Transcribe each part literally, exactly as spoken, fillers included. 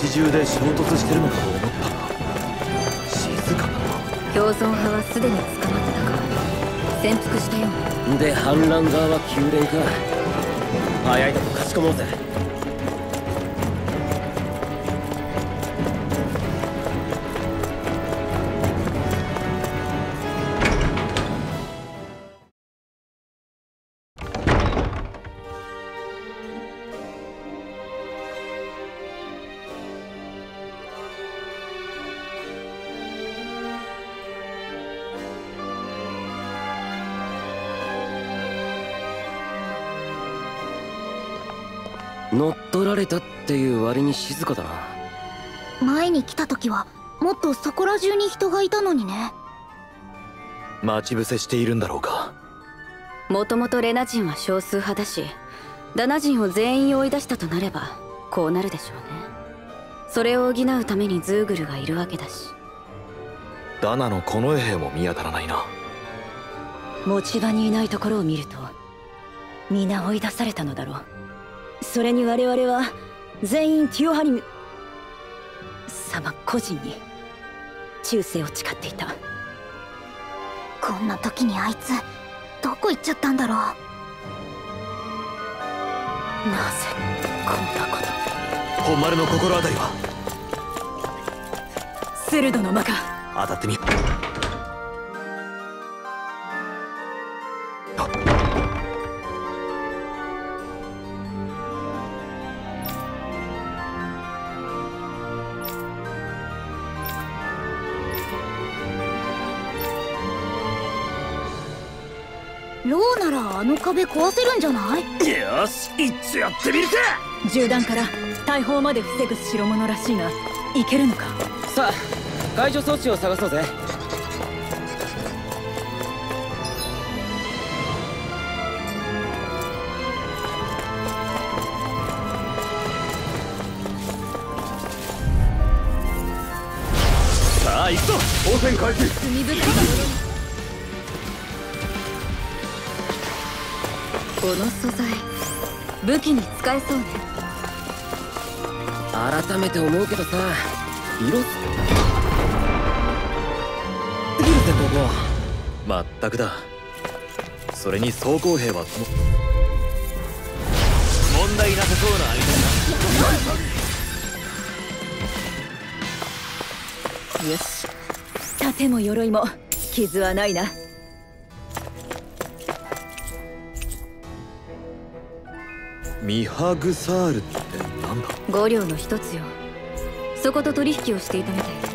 街中で衝突してるのかと思ったが静かだな。 共存派はすでに捕まってたか。潜伏したようで反乱側は急霊か。早いとこ勝ち込もうぜ。乗っ取られたっていう割に静かだな。 前に来た時はもっとそこら中に人がいたのにね。 待ち伏せしているんだろうか。 もともとレナ人は少数派だし、ダナ人を全員追い出したとなればこうなるでしょうね。それを補うためにズーグルがいるわけだし。 ダナの近衛兵も見当たらないな。 持ち場にいないところを見ると皆追い出されたのだろう。それに我々は全員ティオハリム様個人に忠誠を誓っていた。 こんな時にあいつどこ行っちゃったんだろう。 なぜこんなこと。 本丸の心当たりは。 セルドの間か。 当たってみ。 ローならあの壁壊せるんじゃない？ よし、一つやってみるか。 銃弾から大砲まで防ぐ代物らしいが、いけるのか。 さあ解除装置を探そうぜ。 さあ行くぞ。応戦開始。 罪深いこの素材武器に使えそうね。 改めて思うけどさ、色すぎるぜここ。まったくだ。それに装甲兵は問題なさそうな相手だ。 よし、盾も鎧も傷はないな。 ミハグサールってなんだ。 五両の一つよ。そこと取引をしていたみたいで。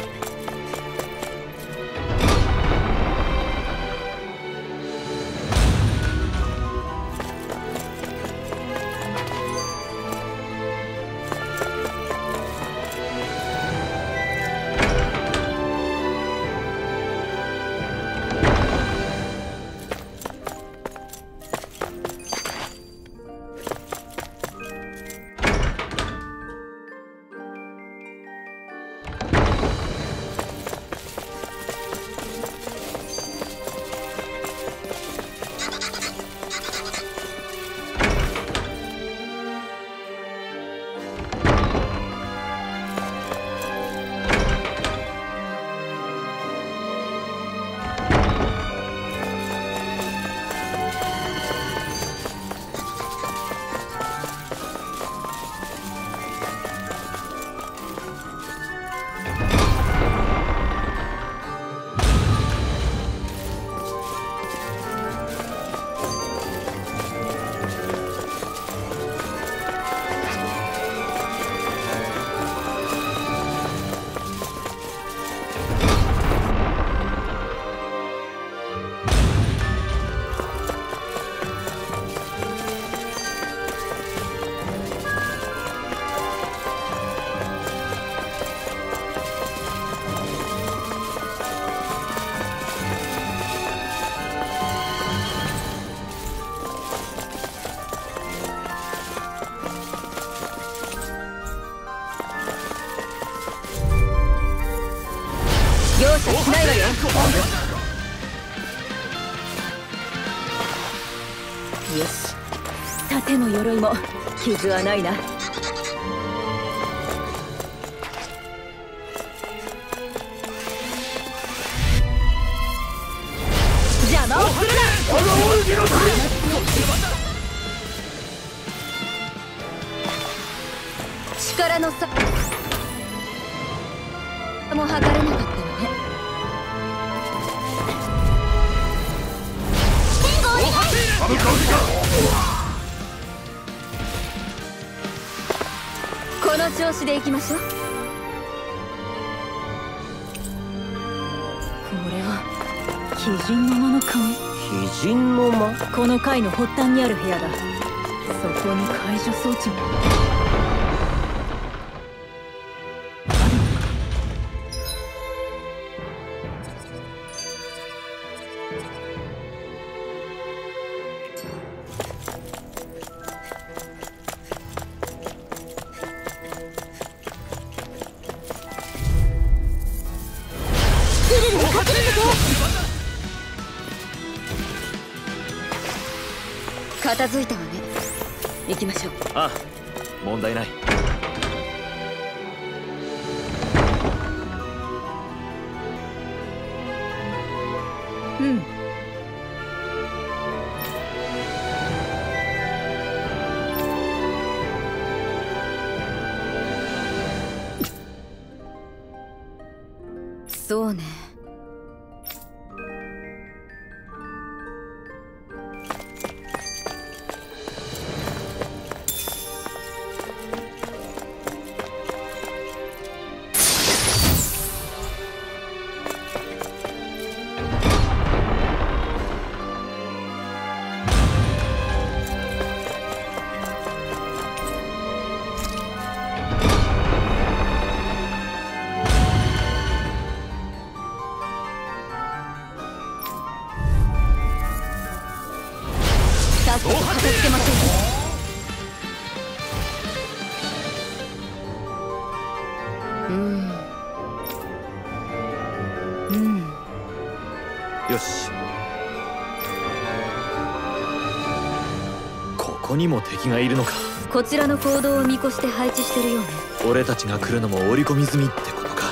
容赦しないわよ。 よし、盾も鎧も傷はないな。 邪魔をするな。力の差も測れなかったわね。この調子でいきましょう。これは鬼人の間の鍵。 鬼人の間。 この階の発端にある部屋だ。そこに解除装置も片付いたわね。行きましょう。 ああ、問題ない。 うん。そうね。さっさと片付けましょう。うんうんよし。ここにも敵がいるのか。 こちらの行動を見越して配置してるようね。 俺たちが来るのも織り込み済みってことか。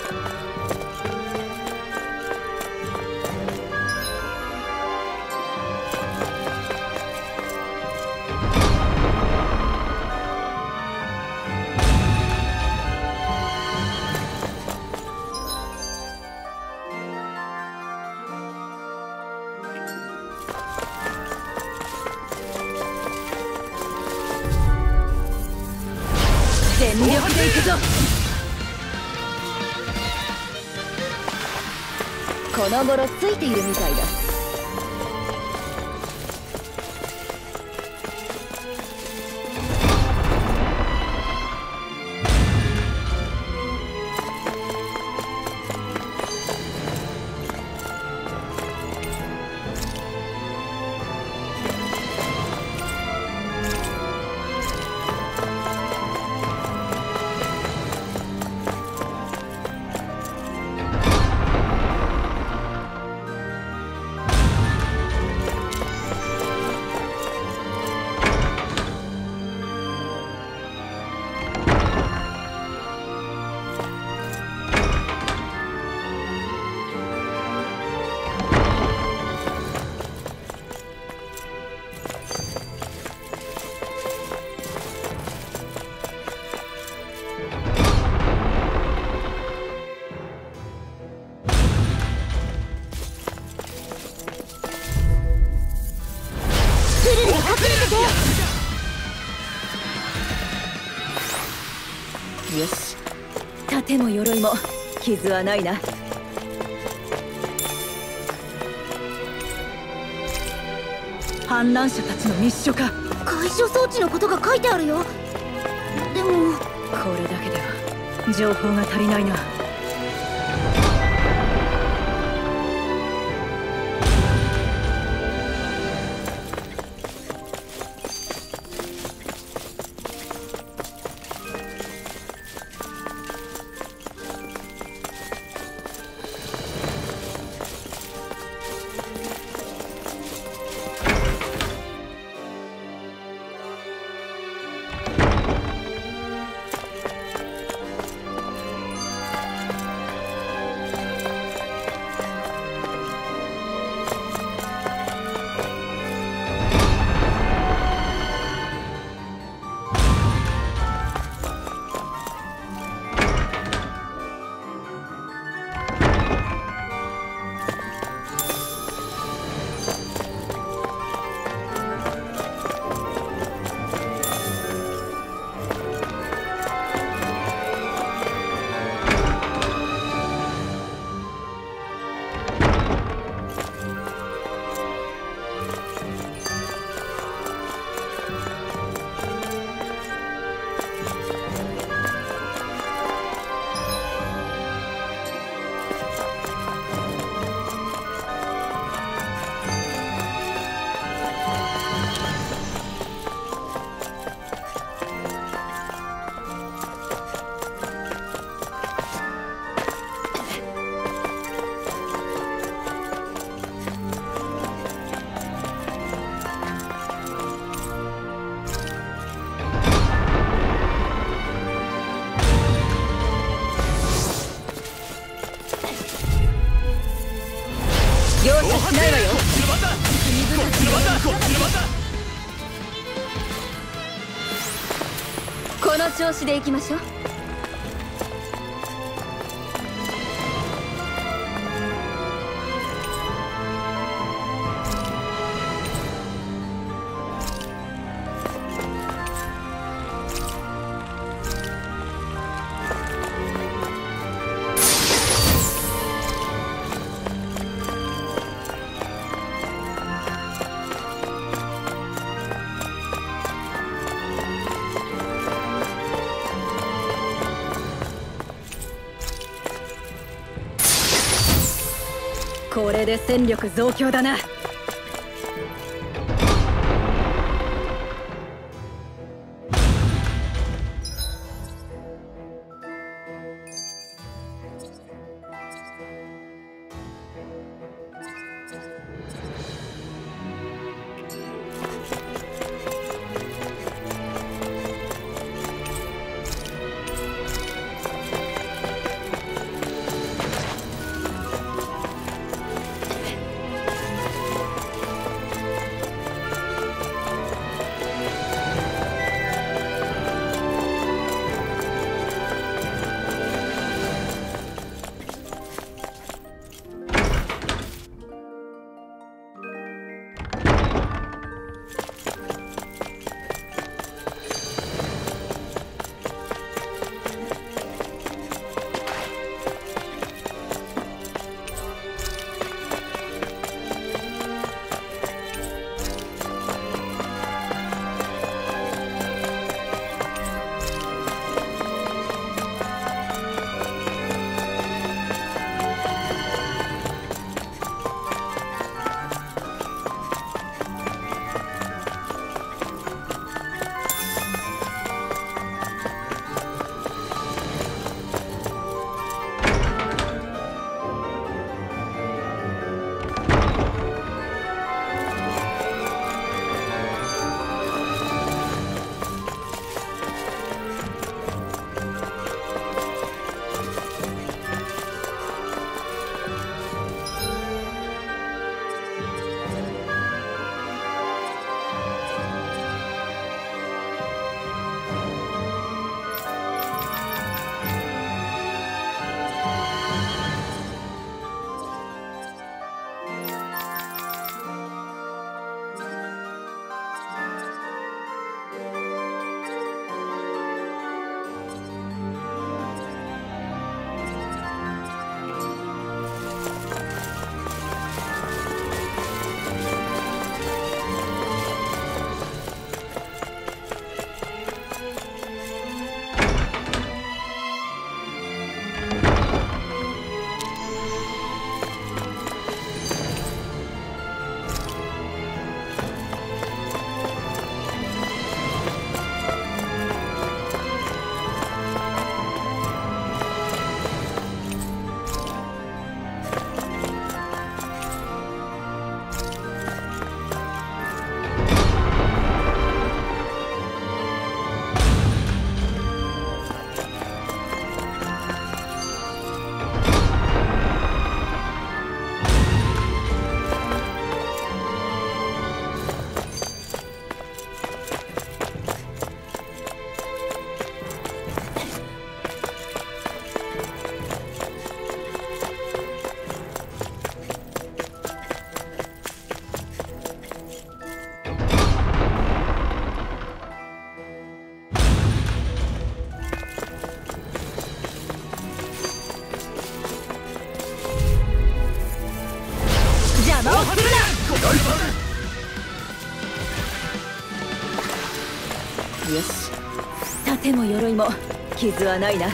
全力で行くぞ。この頃ついているみたいだ。よし、盾も鎧も傷はないな。反乱者たちの密書か。 解除装置のことが書いてあるよ。でもこれだけでは情報が足りないな。 調子でいきましょう。これで戦力増強だな。 よし、盾も鎧も傷はないな。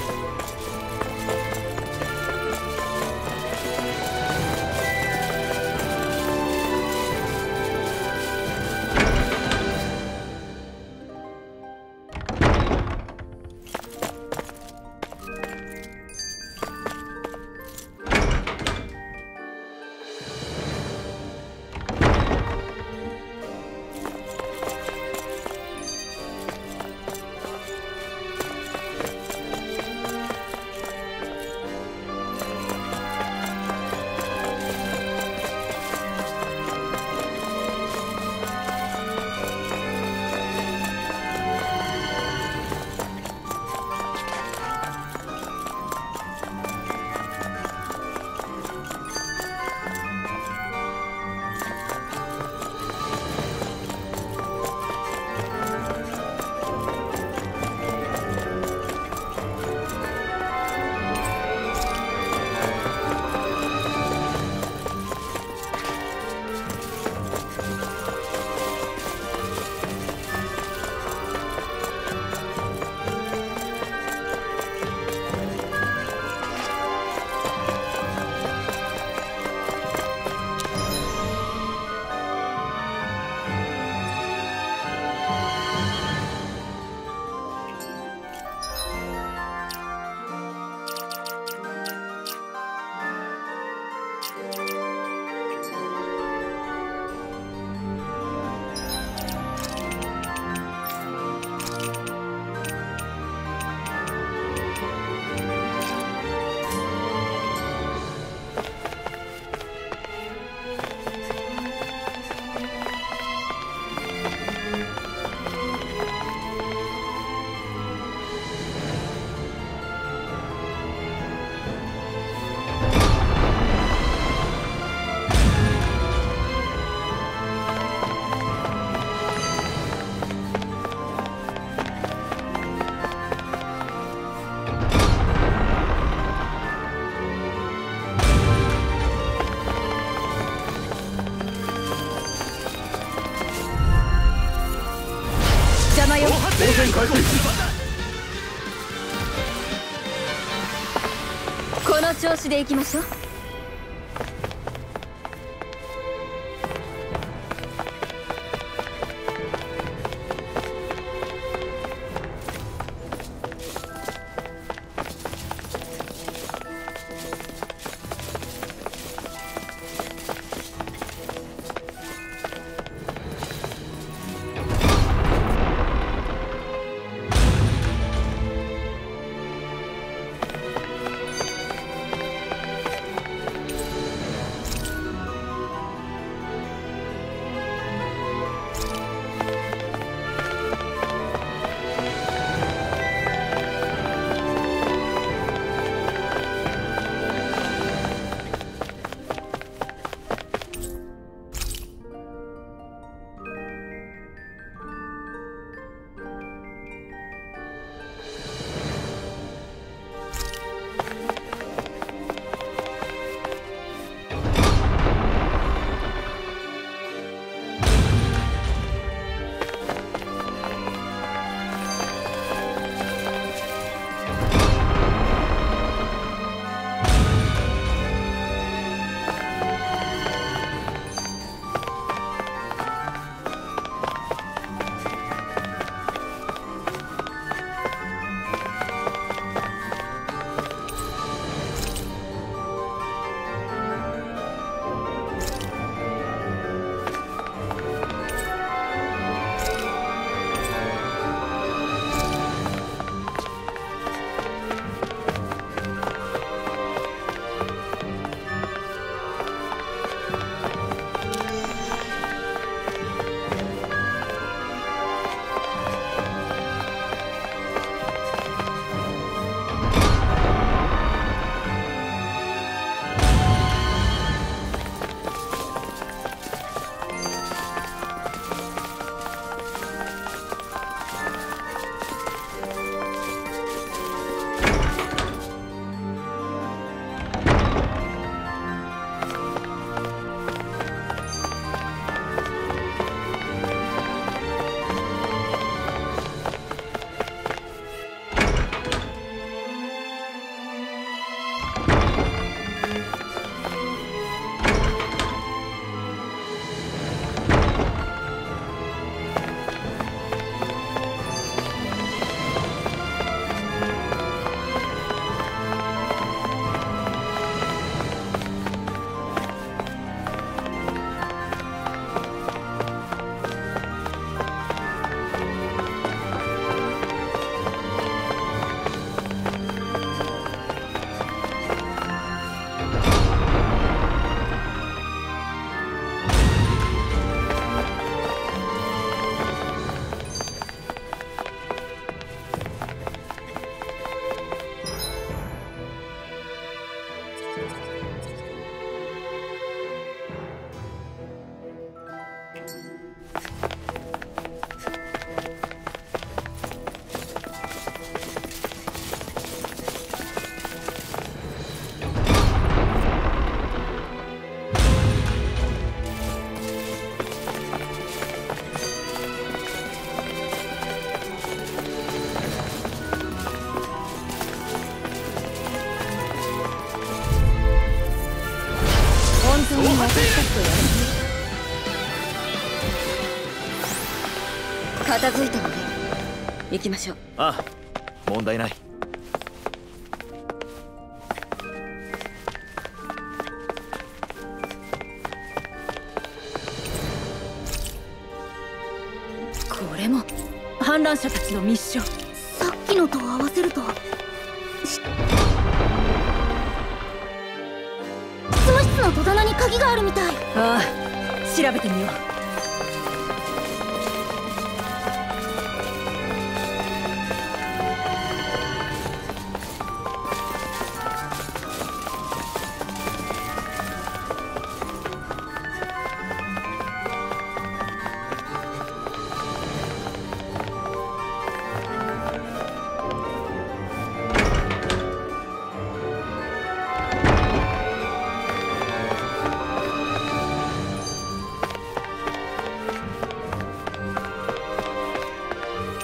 この調子でいきましょう。 当に私たちとやる。 片付いたので行きましょう。 ああ、問題ない。 これも反乱者たちの密書。 さっきのと合わせると執務室の戸棚に鍵があるみたい。 ああ、調べてみよう。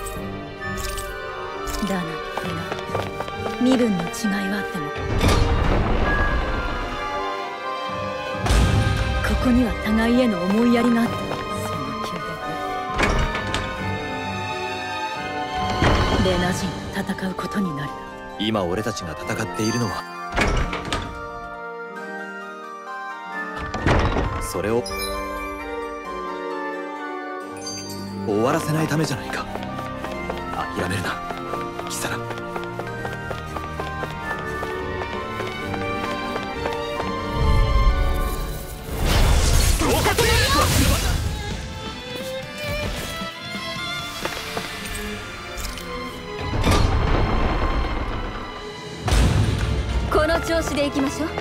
だな、レナ。身分の違いはあってもこには互いへの思いやりがあった。その宮殿でレナ人と戦うことになる。 今俺たちが戦っているのはそれを終わらせないためじゃないか。諦めるなキサラ。 この調子でいきましょう。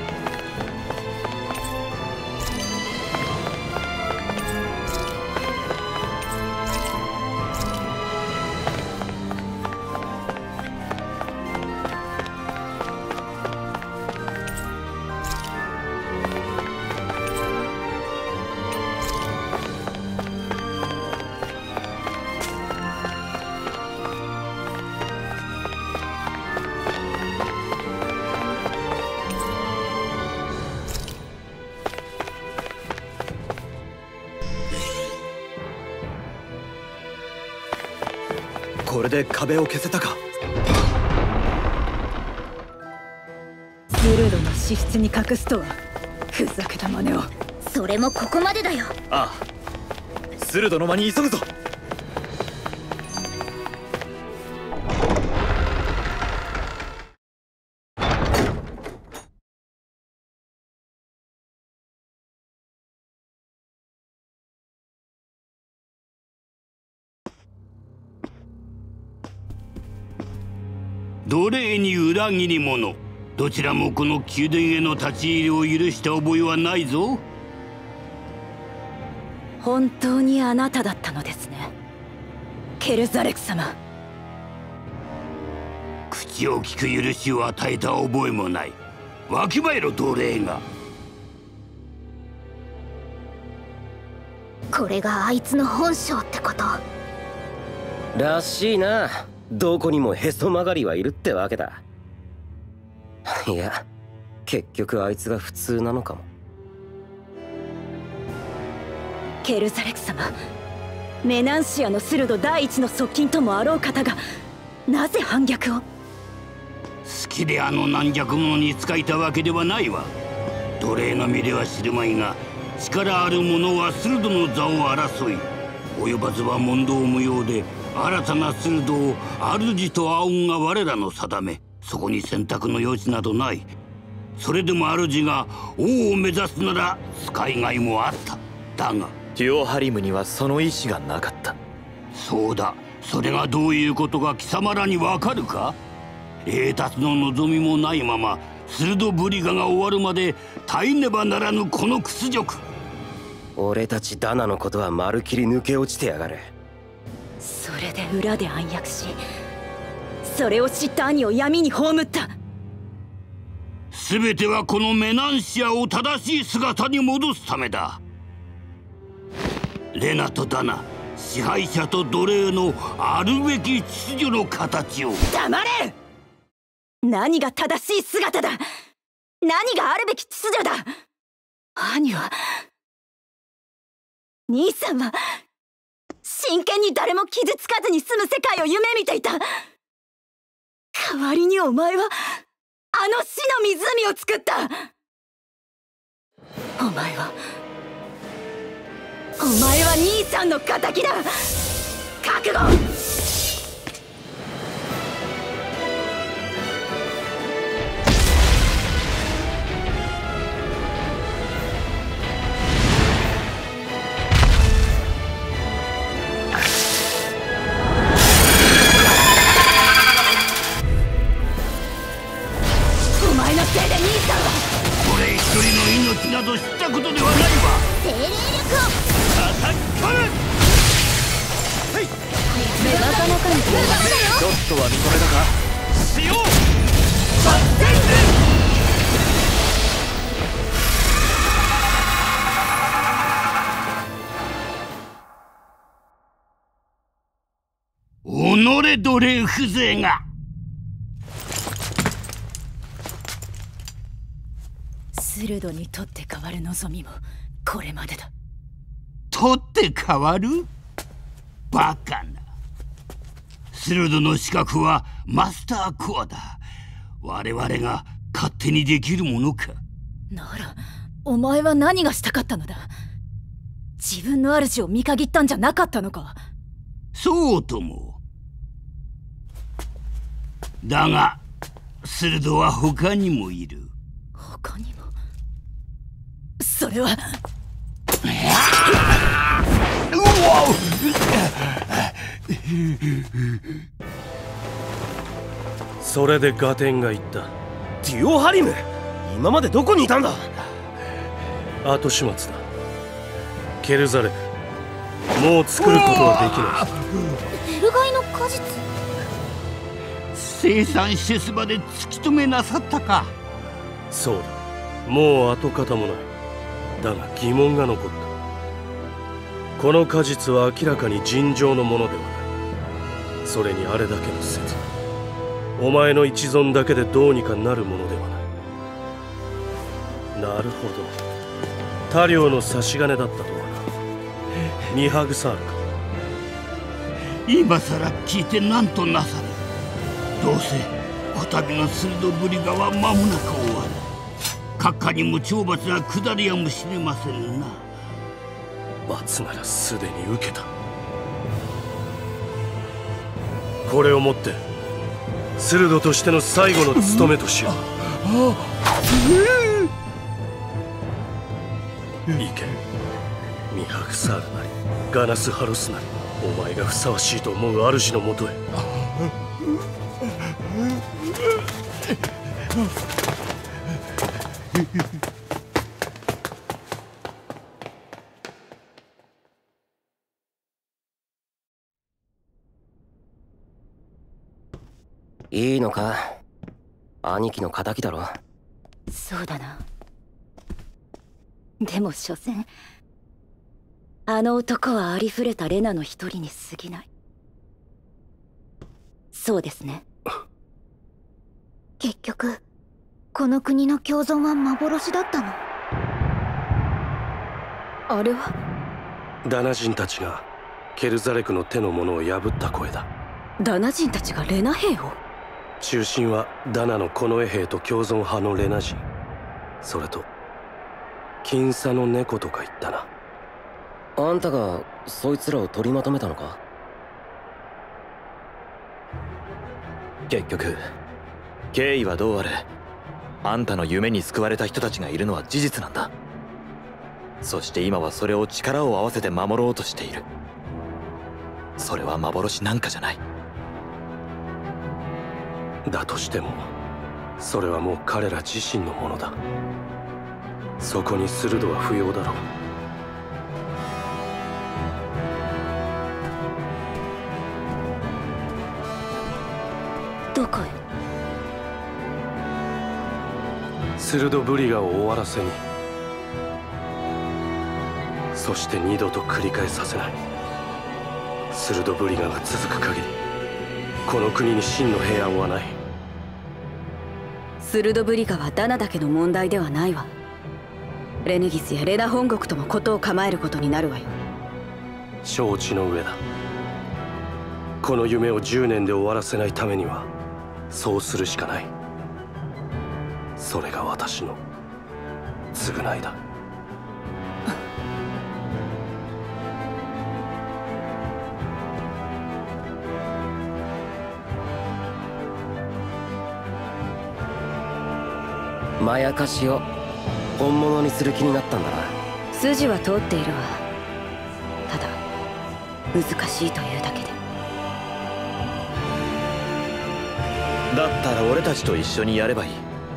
これで壁を消せたか。 スルドの資質に隠すとはふざけた真似を。 それもここまでだよ。 ああ、スルドの間に急ぐぞ。 奴隷に裏切り者、どちらもこの宮殿への立ち入りを許した覚えはないぞ。 本当にあなただったのですね、ケルザレク様。 口を聞く許しを与えた覚えもない。わきまえろ奴隷が。 これがあいつの本性ってことらしいな。どこにもへそ曲がりはいるってわけだ。いや、結局あいつが普通なのかも。 ケルザレク様、メナンシアのスルド第一の側近ともあろう方がなぜ反逆を。 好きであの軟弱者に仕えたわけではないわ。奴隷の身では知るまいが、力ある者はスルドの座を争い、及ばずは問答無用で新たなスルドを主と仰ぐが我らの定め。そこに選択の余地などない。それでも主が王を目指すなら使いがいもあった。だがテュオハリムにはその意志がなかった。 そうだ、それがどういうことか貴様らにわかるか。栄達の望みもないままスルドブリガが終わるまで耐えねばならぬこの屈辱。 俺たちダナのことはまるきり抜け落ちてやがる。 それで裏で暗躍し、それを知った兄を闇に葬った。 全てはこのメナンシアを正しい姿に戻すためだ。レナとダナ、支配者と奴隷のあるべき秩序の形を。 黙れ！何が正しい姿だ。何があるべき秩序だ。兄は、兄さんは真剣に誰も傷つかずに済む世界を夢見ていた。代わりにお前はあの死の湖を作った。お前はお前は兄さんの敵だ。覚悟。 俺一人の命など知ったことではないわ。 精霊力を叩き込む。 はい目が覚まかにちょっとは認めたか。 しようバッテンデ己奴隷風情が。 スルドにとって変わる望みもこれまでだ。 取って変わる？バカな。スルドの資格はマスターコアだ。我々が勝手にできるものか。 ならお前は何がしたかったのだ。自分の主を見限ったんじゃなかったのか。 そうとも。だがスルドは他にもいる。 他にも？それはうわそれでガテンが言った。 デュオハリム、今までどこにいたんだ？ 後始末だ。ケルザレク、もう作ることはできない。 エルガイの果実、 生産施設まで突き止めなさったか。 そうだ、もう跡形もない。だが疑問が残った。この果実は明らかに尋常のものではない。それにあれだけの説、お前の一存だけでどうにかなるものではない。なるほど、他領の差し金だったとはな。ミハグサールか。 今さら聞いて何となさる。どうせこたびのスルドブリガは間もなく終わる。閣下にも懲罰が下るやもしれませんな。 罰ならすでに受けた。これをもってスルドとしての最後の務めとしよう。行け、ミハグサールなりガナスハロスなり、お前がふさわしいと思う主のもとへ。 いいのか、兄貴の敵だろ。 そうだな。でも所詮あの男はありふれたレナの一人に過ぎない。そうですね。 結局この国の共存は幻だったの。 あれはダナ人たちがケルザレクの手の者を破った声だ。 ダナ人たちがレナ兵を？ 中心はダナの近衛兵と共存派のレナ人、それと金沙の猫とか言ったな。 あんたがそいつらを取りまとめたのか？ 結局経緯はどうあれ、あんたの夢に救われた人たちがいるのは事実なんだ。そして今はそれを力を合わせて守ろうとしている。それは幻なんかじゃない。 だとしてもそれはもう彼ら自身のものだ。そこにスルドは不要だろう。 どこへ？ スルドブリガを終わらせに、そして二度と繰り返させない。スルドブリガが続く限りこの国に真の平安はない。 スルドブリガはダナだけの問題ではないわ。レネギスやレナ本国とも事を構えることになるわよ。 承知の上だ。この夢をじゅうねんで終わらせないためにはそうするしかない。それが私の償いだ。 まやかしを本物にする気になったんだな。 筋は通っているわ。ただ難しいというだけで。 だったら俺たちと一緒にやればいい。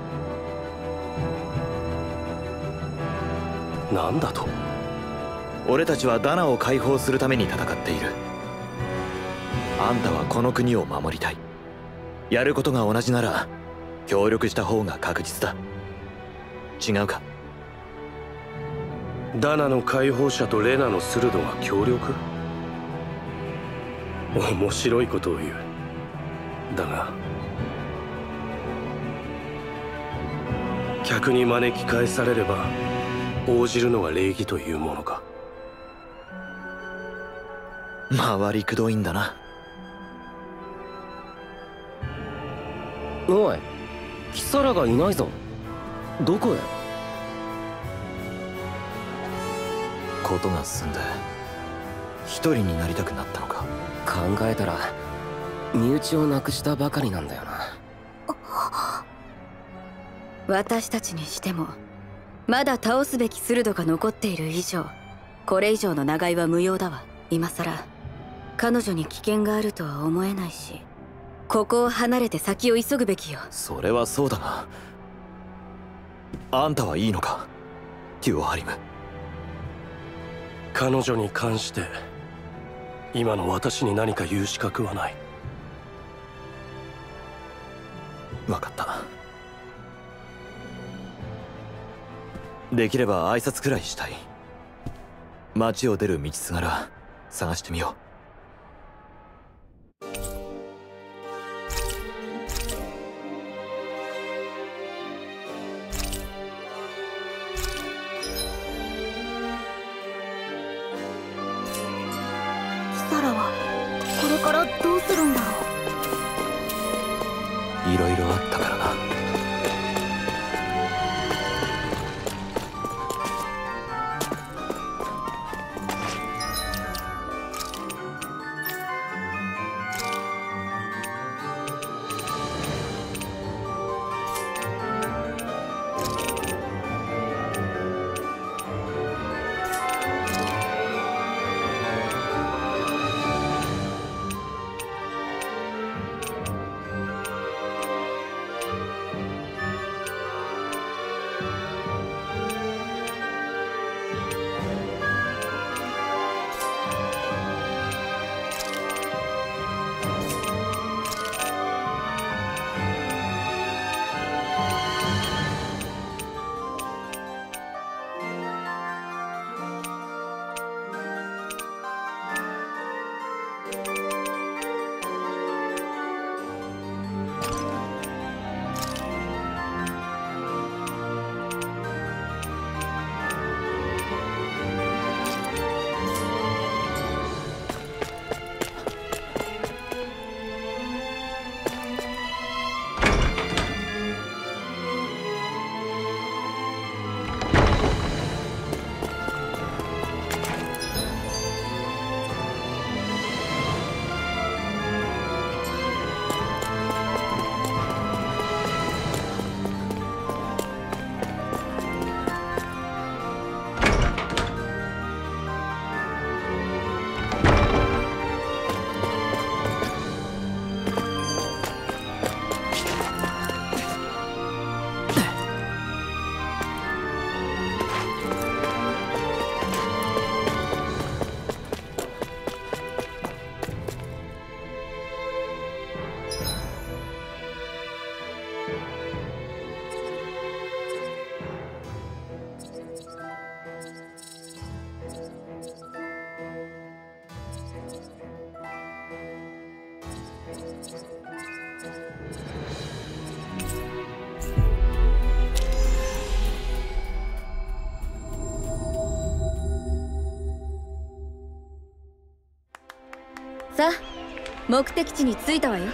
なんだと？ 俺たちはダナを解放するために戦っている。あんたはこの国を守りたい。やることが同じなら協力した方が確実だ。違うか？ ダナの解放者とレナのスルドが協力？面白いことを言う。だが客に招き返されれば応じるのが礼儀というものか。 回りくどいんだな。 おい、キサラがいないぞ。どこへ？ ことが進んで一人になりたくなったのか。 考えたら身内を亡くしたばかりなんだよな。 私たちにしてもまだ倒すべきスルドが残っている以上、これ以上の長居は無用だわ。今さら彼女に危険があるとは思えないし、ここを離れて先を急ぐべきよ。 それはそうだが、あんたはいいのか、テュオハリム。 彼女に関して今の私に何か言う資格はない。 分かった。できれば挨拶くらいしたい。町を出る道すがら探してみよう。 キサラはこれからどうするんだろう。 いろいろあったからな。 さあ、目的地に着いたわよ。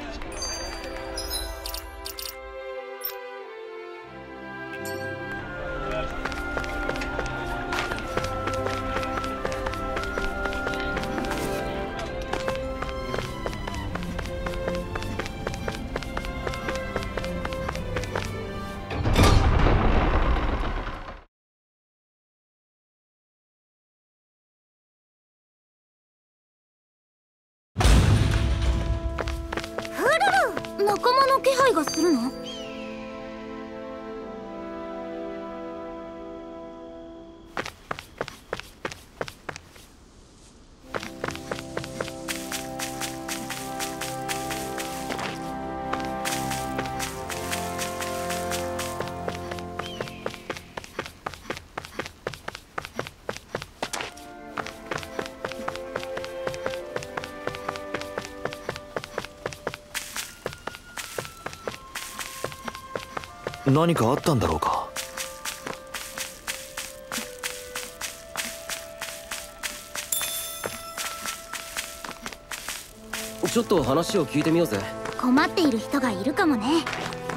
仲間の気配がするの？ 何かあったんだろうか。 ちょっと話を聞いてみようぜ。 困っている人がいるかもね。